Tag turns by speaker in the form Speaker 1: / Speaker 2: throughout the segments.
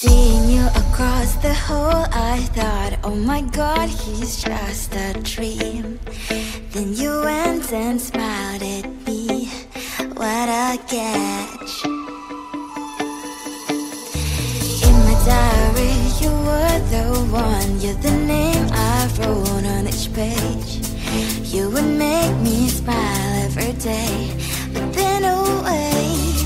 Speaker 1: Seeing you across the hall, I thought, oh my god, he's just a dream. Then you went and smiled at me. What a catch. In my diary, you were the one. You're the name I wrote on each page. You would make me smile every day. But then wait,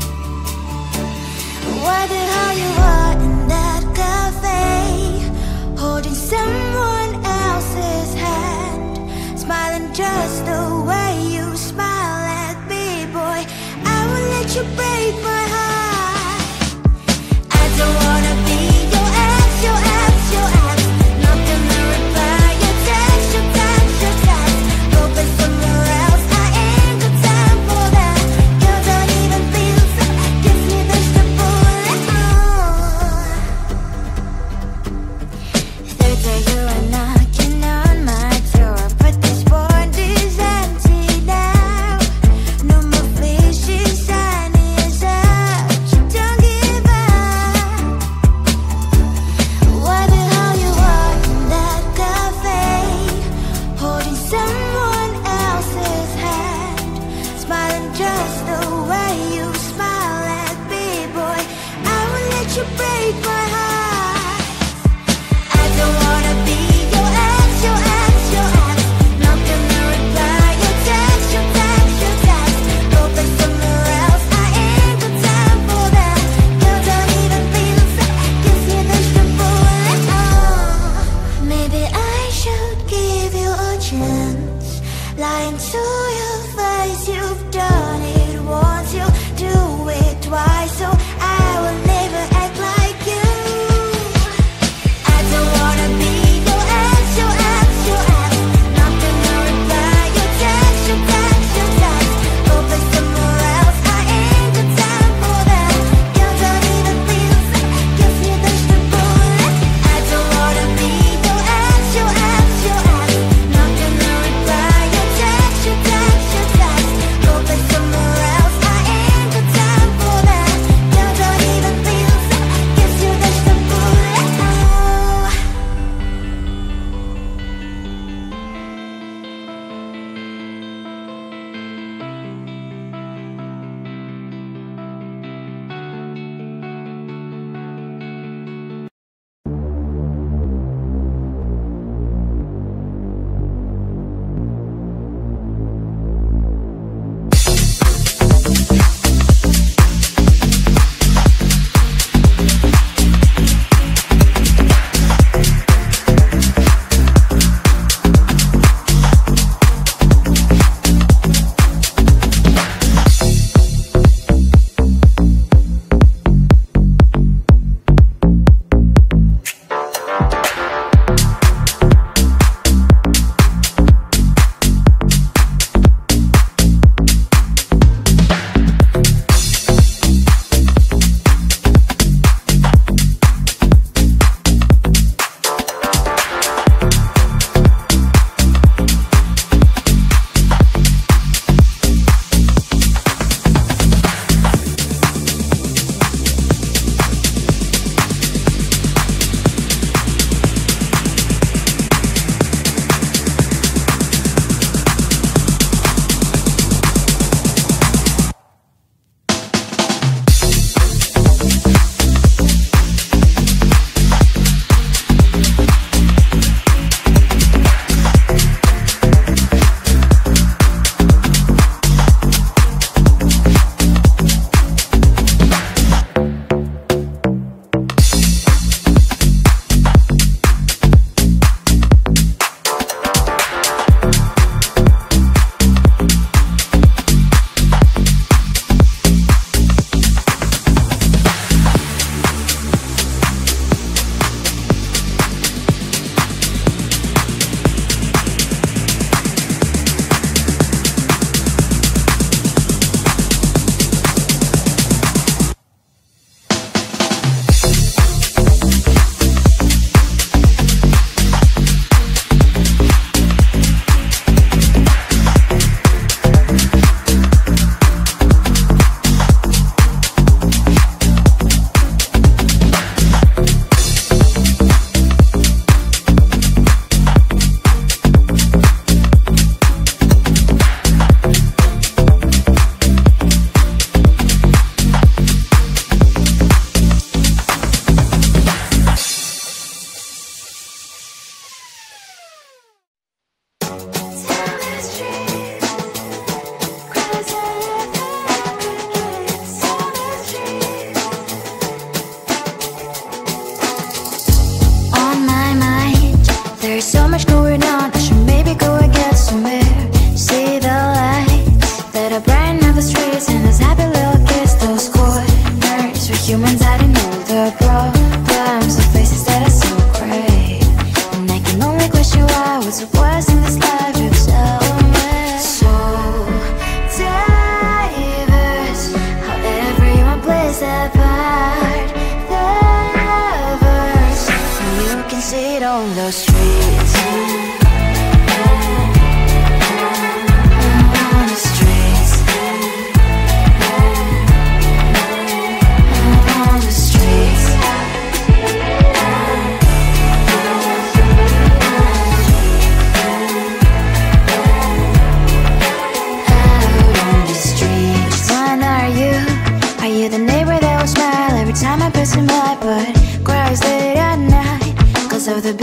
Speaker 1: why the hell you are in that cafe, holding someone else's hand, smiling just the way you smile at me, boy. I will let you break my heart. I don't wanna be your ex, your ex, your ex. Not gonna reply your text, your text, your text. Hoping somewhere else, I ain't got time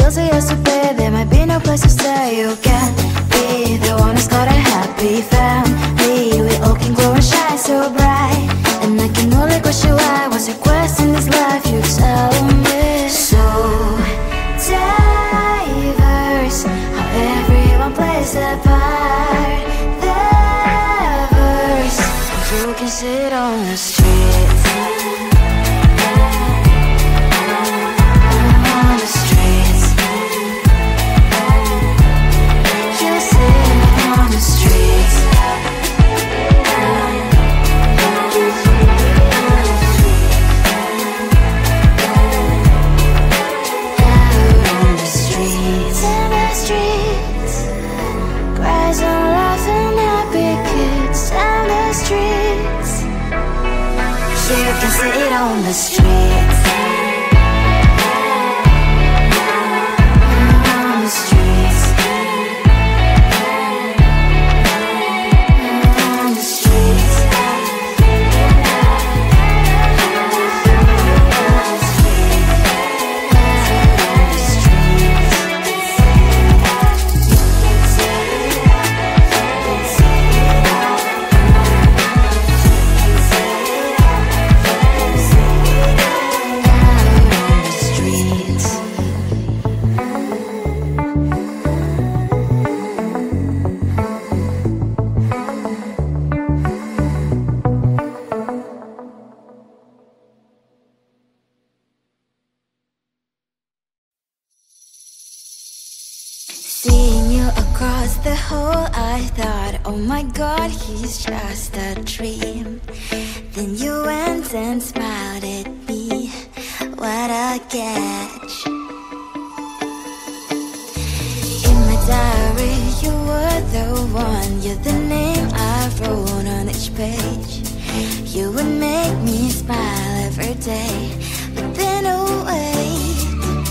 Speaker 1: so yesterday, there might be no place to stay. You can't be the one who's got a happy family. We all can glow and shine so bright, and I can only question why. What's your quest in this life? You tell me. So diverse, how everyone plays their part. Their verse, you can sit on the streets. You can sit on the streets. On the streets. On the streets. Seeing you across the hall, I thought, oh my God, he's just a dream. Then you went and smiled at me. What a catch. In my diary, you were the one. You're the name I wrote on each page. You would make me smile every day. But then, oh wait,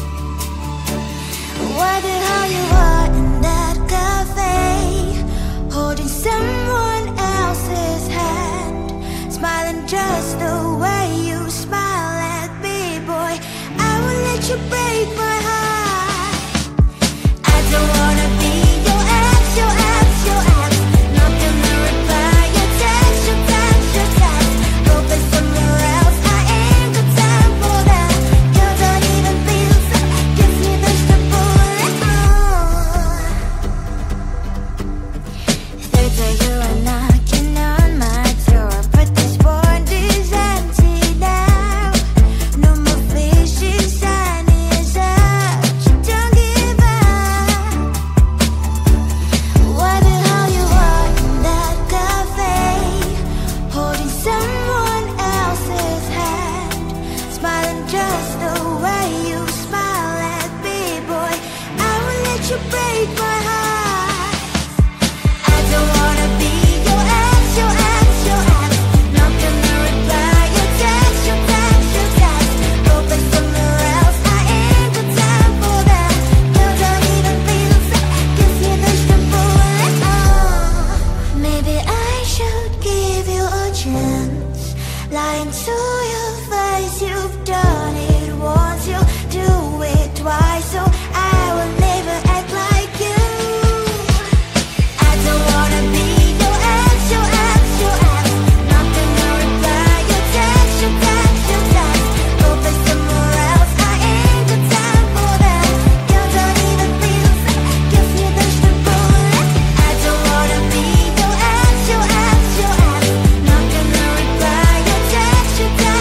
Speaker 1: why the hell you are in that cafe, holding someone else's hand, smiling just the way you smile at me, boy. I will let you break my heart. I don't wanna be your ex, your ex, your ex. Not gonna reply your text, your text, your text. Go play somewhere else, I ain't got time for that. You don't even feel so, gives me vegetable. Third day you are knocking on my door, but this board is empty now. No more faces, sign is up. You don't give up. Why the hell you are in that cafe, holding someone else's hand, smiling just the way you smile at me, boy. I will let you break my heart. I don't wanna be your ex, your ex, your ex. Not gonna reply your text, your text, your text. Go play somewhere else, I ain't got time for that. You don't even feel so, gives me vegetable. Maybe I should give you a chance. Lying to your face, you've done it once, you do it twice, so I will never act like you. I don't wanna be your ex, your ex, your ex. Not gonna reply your text, your text, your text. Go play somewhere else, I ain't got time for that. You don't even feel so, gives me vegetable. I don't wanna be your ex, your ex, your ex. Not gonna reply your text, your text.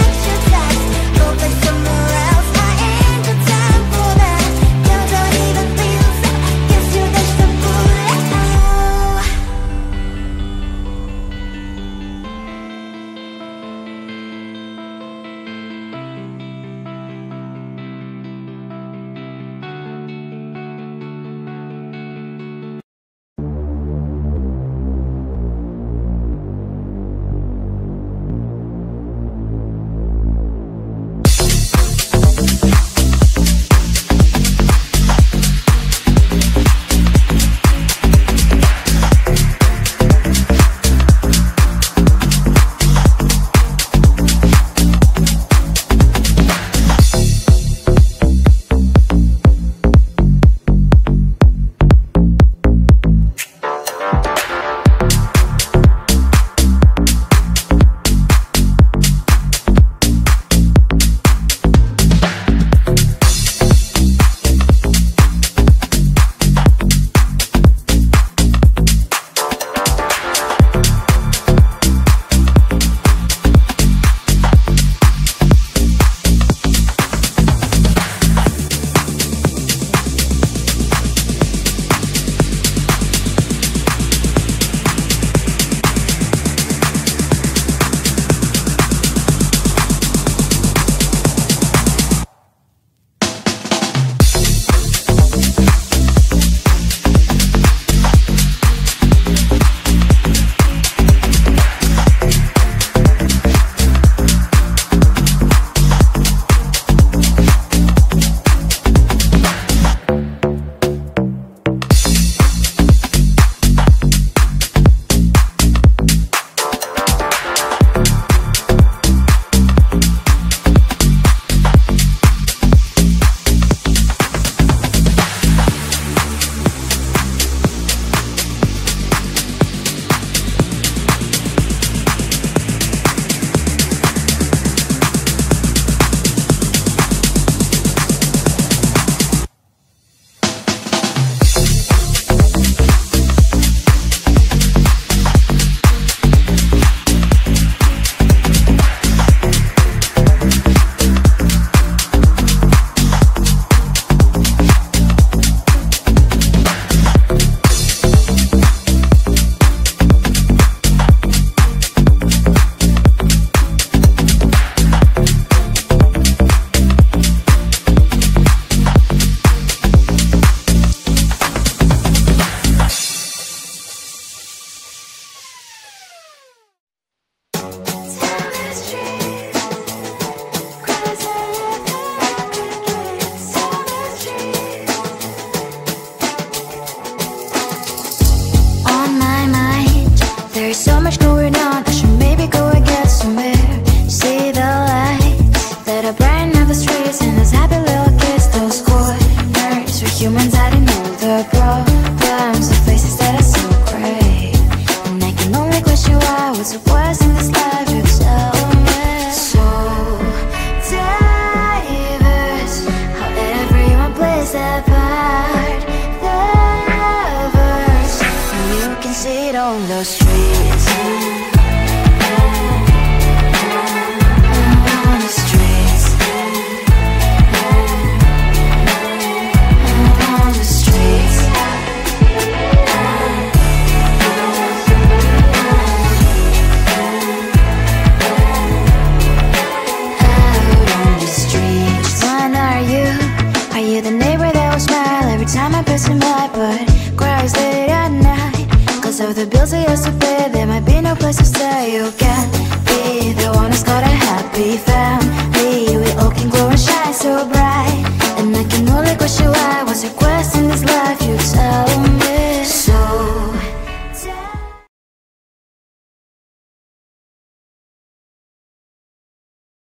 Speaker 1: say yes to pay, there might be no place to stay. You can't be the one who's got a happy family. We all can glow and shine so bright, and I can only question why. What's your quest in this life? You tell